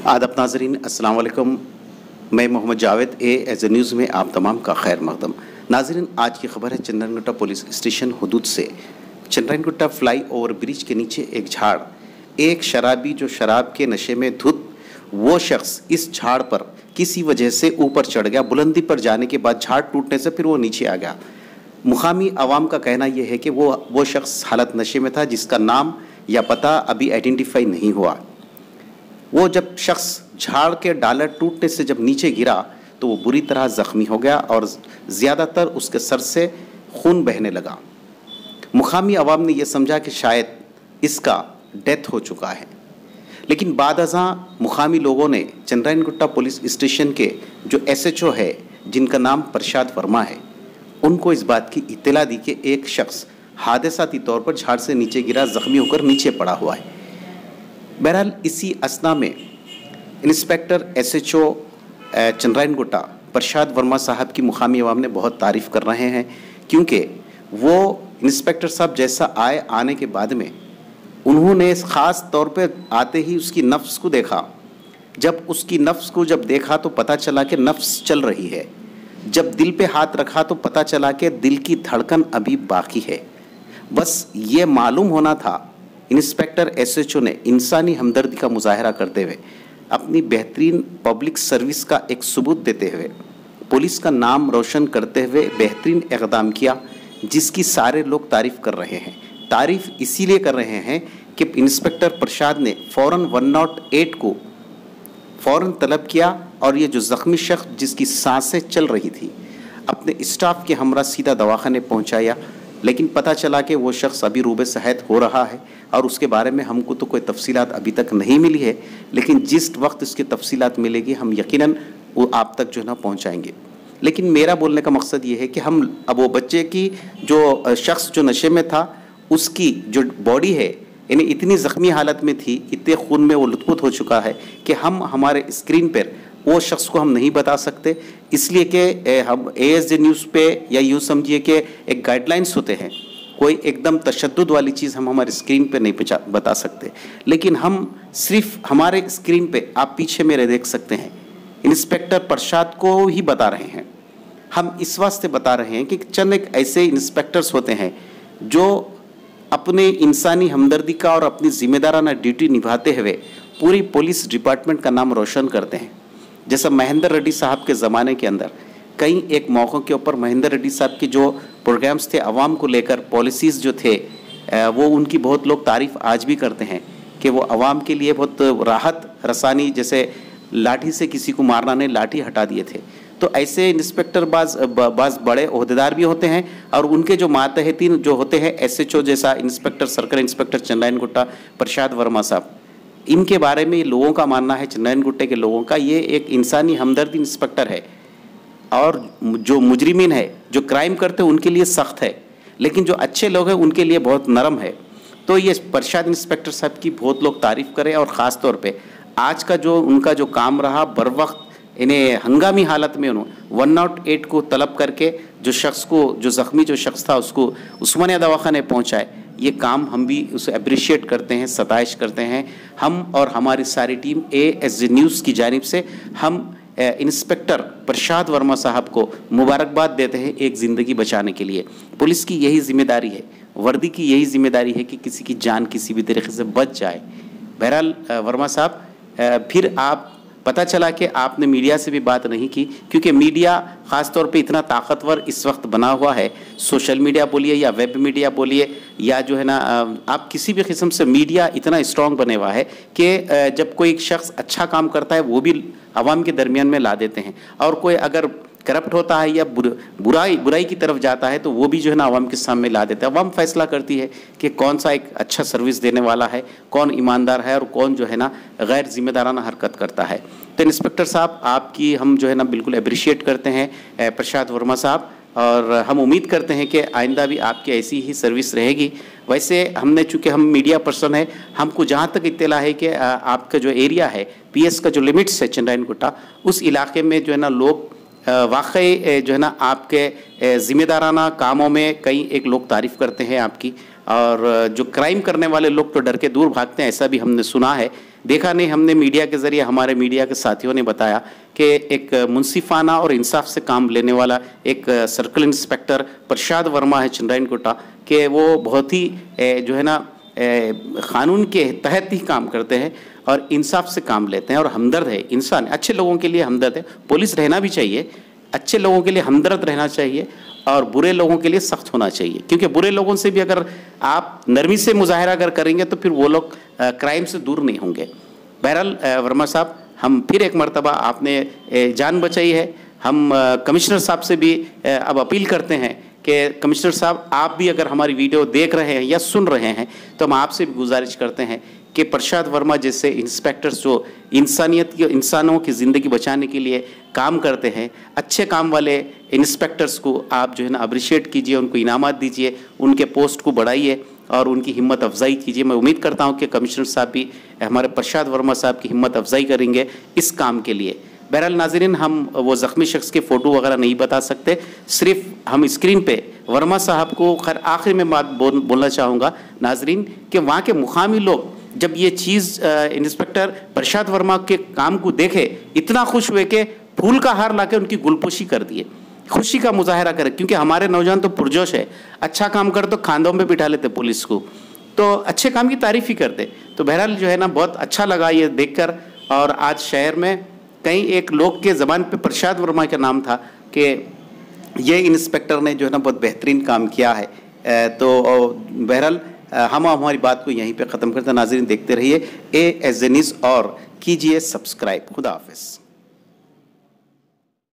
आदाब नाज़रीन, अस्सलाम वालेकुम। मैं मोहम्मद जावेद एज न्यूज़ में आप तमाम का खैर मकदम। नाज़रीन, आज की खबर है चंद्रायनगुट्टा पुलिस स्टेशन हदूद से। चंद्रायनगुट्टा फ्लाई ओवर ब्रिज के नीचे एक झाड़, एक शराबी जो शराब के नशे में धुत वो शख्स इस झाड़ पर किसी वजह से ऊपर चढ़ गया। बुलंदी पर जाने के बाद झाड़ टूटने से फिर वो नीचे आ गया। मुकामी आवाम का कहना यह है कि वो शख्स हालत नशे में था, जिसका नाम या पता अभी आइडेंटिफाई नहीं हुआ। वो जब शख्स झाड़ के डाला टूटने से जब नीचे गिरा तो वो बुरी तरह ज़ख्मी हो गया और ज़्यादातर उसके सर से खून बहने लगा। मुकामी आवाम ने यह समझा कि शायद इसका डेथ हो चुका है, लेकिन बाद अज़ां मुकामी लोगों ने चंद्रायनगुट्टा पुलिस स्टेशन के जो SHO है, जिनका नाम प्रसाद वर्मा है, उनको इस बात की इत्तला दी कि एक शख्स हादसाती तौर पर झाड़ से नीचे गिरा, ज़ख्मी होकर नीचे पड़ा हुआ है। बहरहाल इसी असना में इंस्पेक्टर SHO चंद्रायनगुट्टा प्रसाद वर्मा साहब की मुकामी अवाम ने बहुत तारीफ़ कर रहे हैं, क्योंकि वो इंस्पेक्टर साहब जैसा आने के बाद में उन्होंने ख़ास तौर पे आते ही उसकी नफ्स को देखा। जब उसकी नफ्स को जब देखा तो पता चला कि नफ्स चल रही है। जब दिल पे हाथ रखा तो पता चला कि दिल की धड़कन अभी बाकी है। बस ये मालूम होना था। इंस्पेक्टर SHO ने इंसानी हमदर्दी का मुजाहरा करते हुए अपनी बेहतरीन पब्लिक सर्विस का एक सबूत देते हुए पुलिस का नाम रोशन करते हुए बेहतरीन इक़दाम किया, जिसकी सारे लोग तारीफ़ कर रहे हैं। तारीफ़ इसीलिए कर रहे हैं कि इंस्पेक्टर प्रसाद ने फ़ौरन 108 को फ़ौरन तलब किया और ये जो ज़ख्मी शख्स जिसकी सांसें चल रही थी अपने स्टाफ के हमरा सीधा दवाखाने पहुंचाया, लेकिन पता चला कि वो शख्स अभी रूबे सेहत हो रहा है और उसके बारे में हमको तो कोई तफसीलात अभी तक नहीं मिली है, लेकिन जिस वक्त इसकी तफसीलात मिलेगी हम यकीनन वो आप तक जो है ना पहुँचाएँगे। लेकिन मेरा बोलने का मकसद ये है कि हम अब वो बच्चे की जो शख्स जो नशे में था उसकी जो बॉडी है यानी इतनी ज़ख्मी हालत में थी, इतने खून में वो लुत्फ़ुत हो चुका है कि हम हमारे स्क्रीन पर वो शख्स को हम नहीं बता सकते, इसलिए कि हम ASJ न्यूज़ पे या यूँ समझिए कि एक गाइडलाइंस होते हैं, कोई एकदम तशद्दुद वाली चीज़ हम हमारे स्क्रीन पे नहीं बता सकते। लेकिन हम सिर्फ हमारे स्क्रीन पे आप पीछे मेरे देख सकते हैं इंस्पेक्टर प्रसाद को ही बता रहे हैं। हम इस वास्ते बता रहे हैं कि चंद एक ऐसे इंस्पेक्टर्स होते हैं जो अपने इंसानी हमदर्दी का और अपनी ज़िम्मेदाराना ड्यूटी निभाते हुए पूरी पुलिस डिपार्टमेंट का नाम रोशन करते हैं। जैसा महेंद्र रेड्डी साहब के ज़माने के अंदर कई एक मौक़ों के ऊपर महेंद्र रेड्डी साहब के जो प्रोग्राम्स थे आवाम को लेकर, पॉलिसीज़ जो थे, वो उनकी बहुत लोग तारीफ़ आज भी करते हैं कि वो आवाम के लिए बहुत राहत रसानी, जैसे लाठी से किसी को मारना नहीं, लाठी हटा दिए थे। तो ऐसे इंस्पेक्टर बाज़ बड़े ओहदेदार भी होते हैं और उनके जो मातहतीन जो होते हैं SHO जैसा inspector circle inspector Chandrayangutta Prasad Verma साहब, इनके बारे में लोगों का मानना है, चंद्रायनगुट्टे के लोगों का, ये एक इंसानी हमदर्दी इंस्पेक्टर है और जो मुजरिमीन है, जो क्राइम करते हैं उनके लिए सख्त है, लेकिन जो अच्छे लोग हैं उनके लिए बहुत नरम है। तो ये प्रसाद इंस्पेक्टर साहब की बहुत लोग तारीफ़ करें और ख़ास तौर पे आज का जो उनका जो काम रहा, बर वक्त इन्हें हंगामी हालत में उन्होंने 108 को तलब करके जो शख्स को, जो ज़ख्मी जो शख्स था उसको उस्मानिया दवाखाने पहुँचाए, ये काम हम भी उसे अप्रिशिएट करते हैं, सताइश करते हैं। हम और हमारी सारी टीम ASJ न्यूज़ की जानिब से हम इंस्पेक्टर प्रसाद वर्मा साहब को मुबारकबाद देते हैं एक ज़िंदगी बचाने के लिए। पुलिस की यही ज़िम्मेदारी है, वर्दी की यही ज़िम्मेदारी है कि किसी की जान किसी भी तरीके से बच जाए। बहरहाल वर्मा साहब, फिर आप पता चला कि आपने मीडिया से भी बात नहीं की, क्योंकि मीडिया ख़ास तौर पे इतना ताकतवर इस वक्त बना हुआ है, सोशल मीडिया बोलिए या वेब मीडिया बोलिए या जो है ना आप किसी भी किस्म से मीडिया इतना स्ट्रॉन्ग बने हुआ है कि जब कोई शख्स अच्छा काम करता है वो भी आवाम के दरमियान में ला देते हैं, और कोई अगर करप्ट होता है या बुराई की तरफ जाता है तो वो भी जो है ना आवाम के सामने ला देता है। आवाम फैसला करती है कि कौन सा एक अच्छा सर्विस देने वाला है, कौन ईमानदार है और कौन जो है ना गैर जिम्मेदाराना हरकत करता है। तो इंस्पेक्टर साहब, आपकी हम जो है ना बिल्कुल अप्रिशिएट करते हैं प्रसाद वर्मा साहब, और हम उम्मीद करते हैं कि आइंदा भी आपकी ऐसी ही सर्विस रहेगी। वैसे हमने, चूँकि हम मीडिया पर्सन है, हमको जहाँ तक इत्तला है कि आपका जो एरिया है PS का जो लिमिट्स है चंद्रायनगुट्टा, उस इलाके में जो है ना लोग वाकई जो है ना आपके ज़िम्मेदाराना कामों में कई एक लोग तारीफ़ करते हैं आपकी, और जो क्राइम करने वाले लोग तो डर के दूर भागते हैं, ऐसा भी हमने सुना है। देखा नहीं, हमने मीडिया के ज़रिए, हमारे मीडिया के साथियों ने बताया कि एक मुंसिफाना और इंसाफ से काम लेने वाला एक सर्कल इंस्पेक्टर प्रसाद वर्मा है चंद्रायनकोटा, कि वो बहुत ही जो है ना क़ानून के तहत ही काम करते हैं और इंसाफ से काम लेते हैं और हमदर्द है, इंसान अच्छे लोगों के लिए हमदर्द है। पुलिस रहना भी चाहिए, अच्छे लोगों के लिए हमदर्द रहना चाहिए और बुरे लोगों के लिए सख्त होना चाहिए, क्योंकि बुरे लोगों से भी अगर आप नरमी से मुजाहरा अगर करेंगे तो फिर वो लोग क्राइम से दूर नहीं होंगे। बहरहाल वर्मा साहब, हम फिर एक मरतबा आपने जान बचाई है। हम कमिश्नर साहब से भी अब अपील करते हैं कि कमिश्नर साहब, आप भी अगर हमारी वीडियो देख रहे हैं या सुन रहे हैं तो हम आपसे भी गुजारिश करते हैं कि प्रसाद वर्मा जैसे इंस्पेक्टर्स जो इंसानों की ज़िंदगी बचाने के लिए काम करते हैं, अच्छे काम वाले इंस्पेक्टर्स को आप जो है ना अप्रिशिएट कीजिए, उनको इनामात दीजिए, उनके पोस्ट को बढ़ाइए और उनकी हिम्मत अफजाई कीजिए। मैं उम्मीद करता हूं कि कमिश्नर साहब भी हमारे प्रसाद वर्मा साहब की हिम्मत अफजाई करेंगे इस काम के लिए। बहरहाल नाज़रीन, हम वो ज़ख्मी शख्स के फ़ोटो वगैरह नहीं बता सकते, सिर्फ हम स्क्रीन पे वर्मा साहब को खैर आखिर में बात बोलना चाहूँगा नाज़रीन कि वहाँ के मुकामी लोग जब ये चीज़ इंस्पेक्टर प्रसाद वर्मा के काम को देखे, इतना खुश हुए कि फूल का हार लाके उनकी गुलपोशी कर दिए, खुशी का मुजाहरा करे। क्योंकि हमारे नौजवान तो पुरजोश है, अच्छा काम कर तो खांदों में बिठा लेते पुलिस को, तो अच्छे काम की तारीफ़ ही करते। तो बहरहाल जो है ना बहुत अच्छा लगा ये देखकर। और आज शहर में कहीं एक लोग के ज़बान पे प्रसाद वर्मा का नाम था कि ये इंस्पेक्टर ने जो है ना बहुत बेहतरीन काम किया है। तो बहरहाल हम हमारी बात को यहीं पे ख़त्म करते हैं। नाज़रीन, देखते रहिए ASA न्यूज़ और कीजिए सब्सक्राइब। खुदा हाफ़िज़।